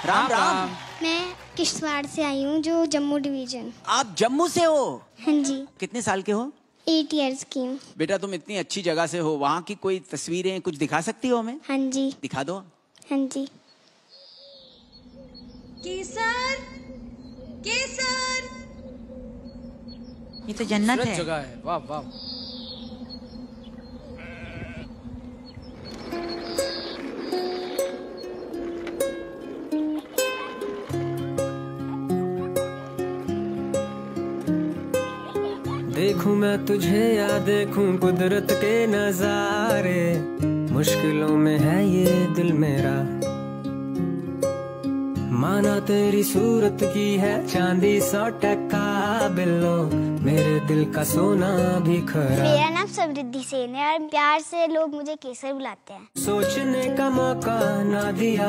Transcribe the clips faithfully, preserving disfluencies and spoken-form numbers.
राम राम। मैं किश्तवाड़ से आई हूँ, जो जम्मू डिवीजन। आप जम्मू से हो? हाँ जी। कितने साल के हो? एट इयर्स की हूँ। बेटा तुम इतनी अच्छी जगह से हो, वहाँ की कोई तस्वीरें कुछ दिखा सकती हो हमें? हाँ जी। दिखा दो। हाँ जी। केसर, केसर। ये तो जन्नत है। जगह है। वाह वाह। देखूं मैं तुझे या देखूं कुदरत के नजारे, मुश्किलों में है ये दिल मेरा। माना तेरी सूरत की है चांदी सौ टका बिल्लो, मेरे दिल का सोना भी खरा। मेरा नाम समृद्धि सेन है और प्यार से लोग मुझे केसर बुलाते हैं। सोचने का मौका ना दिया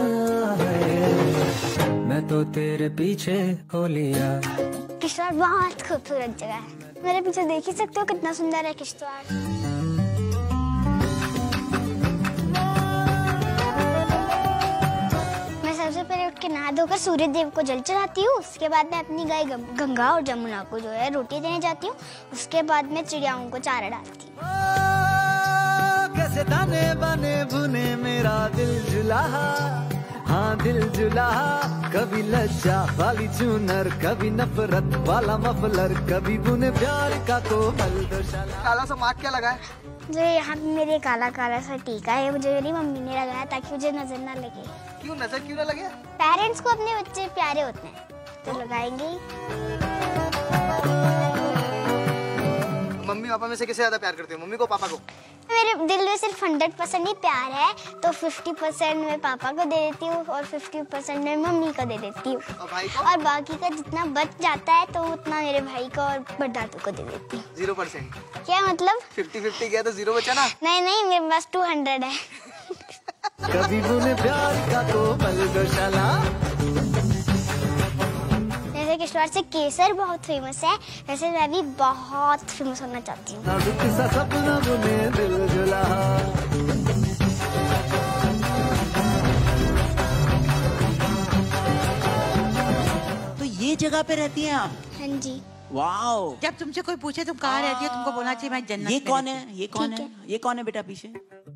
है, मैं तो तेरे पीछे हो लिया। किश्तवाड़ बहुत खूबसूरत जगह है। मेरे पीछे देख ही सकते हो कितना सुंदर है किश्तवाड़। मैं सबसे पहले उठ के नहा धोकर सूर्य देव को जल चढ़ाती हूँ। उसके बाद मैं अपनी गाय गंगा और जमुना को जो है रोटी देने जाती हूँ। उसके बाद मैं चिड़ियाओं को चारा डालती हूँ। कैसे दाने बने बुने मेरा दिल जुला, हाँ दिल जुला। कभी लज्जा वाली चुनर, कभी नफरत वाला मफलर, कभी बुने प्यार का कोमल दोशाला। काला सा मार्क क्या लगा है? जो यहाँ पे मेरे काला काला सा टीका है, मुझे मेरी मम्मी ने लगाया ताकि मुझे नजर ना लगे। क्यों नजर क्यों ना लगे? पेरेंट्स को अपने बच्चे प्यारे होते हैं तो लगाएंगे। मम्मी पापा में से किसे ज्यादा प्यार करते हो, मम्मी को पापा को? मेरे दिल में सिर्फ हंड्रेड परसेंट ही प्यार है, तो फिफ्टी परसेंट मैं पापा को दे देती हूँ और फिफ्टी परसेंट मैं मम्मी को दे देती हूँ। और भाई को? और बाकी का जितना बच जाता है तो उतना मेरे भाई को और बड़दादू को दे देती हूँ। Zero percent? क्या मतलब? फिफ्टी फिफ्टी गया तो जीरो बचा ना? नहीं नहीं, मेरे पास टू हंड्रेड है। कभी बुने प्यार का कोमल दोशाला। जैसे किश्तवाड़ से केसर बहुत फेमस है, वैसे मैं भी बहुत फेमस होना चाहती हूँ। सपना बुने दिल जुला। तो ये जगह पे रहती हैं आप? हाँ जी। वाओ। जब तुमसे कोई पूछे तुम कहाँ रहती हो, तुमको बोलना चाहिए मैं जन्नत ये में कौन रहती है? ये कौन है? ये कौन है बेटा पीछे?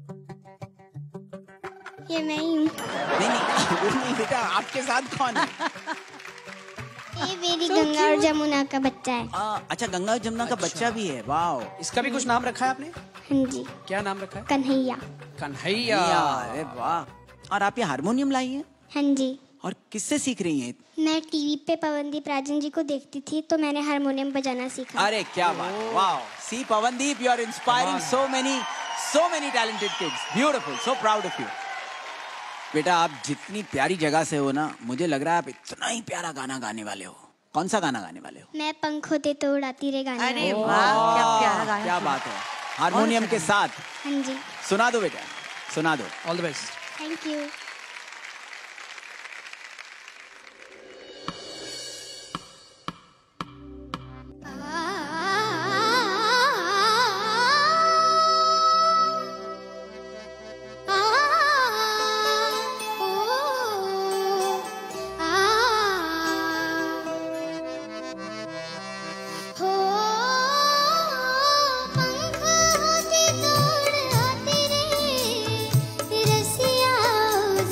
ये मैं ही हूँ। नहीं नहीं, वो नहीं बेटा, आपके साथ कौन है? ये मेरी गंगा और जमुना का बच्चा है। आ, अच्छा, गंगा और जमुना का बच्चा भी है। वाओ। इसका भी कुछ नाम रखा है आपने? हाँ जी। क्या नाम रखा है? कन्हैया। कन्हैया। अरे वाह। और आप ये हारमोनियम लाई हैं? हाँ जी। और किससे सीख रही हैं? मैं टीवी पे पवनदीप राजन जी को देखती थी तो मैंने हारमोनियम बजाना सीखा। अरे क्या बात। Wow. See Pawandeep, you are inspiring so many so many talented kids. Beautiful, so proud of you. बेटा आप जितनी प्यारी जगह से हो ना, मुझे लग रहा है आप इतना ही प्यारा गाना गाने वाले हो। कौन सा गाना गाने वाले हो? मैं पंख होते तो उड़ाती रे गाने। अरे वाह, क्या प्यारा गाना। क्या बात है। हारमोनियम के साथ हाँ जी। सुना दो बेटा, सुना दो। All the best. Thank you. रसिया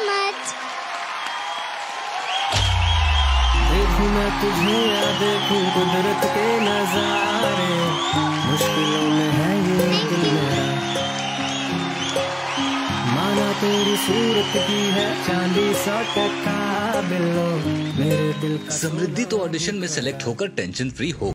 मच। देखूं मैं तुझे या देखूं कुदरत के नजारे, मुश्किलों में है ये दिल मेरा। माना तेरी सूरत की है चांदी सौ टका बिल्लो, मेरे दिल का। समृद्धि तो ऑडिशन में सेलेक्ट होकर टेंशन फ्री हो